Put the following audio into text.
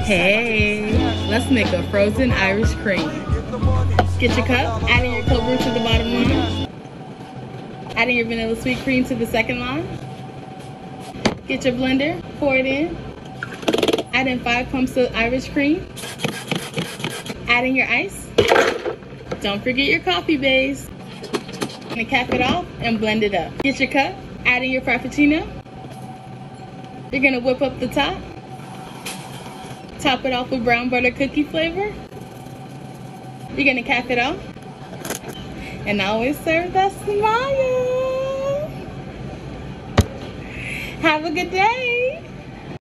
Hey, let's make a frozen Irish cream. Get your cup, adding your cold brew to the bottom line. Adding your vanilla sweet cream to the second line. Get your blender, pour it in. Add in 5 pumps of Irish cream. Adding your ice. Don't forget your coffee base. And cap it off and blend it up. Get your cup, adding your Frappuccino. You're gonna whip up the top. Top it off with brown butter cookie flavor. You're gonna cap it off. And always serve that smile. Have a good day.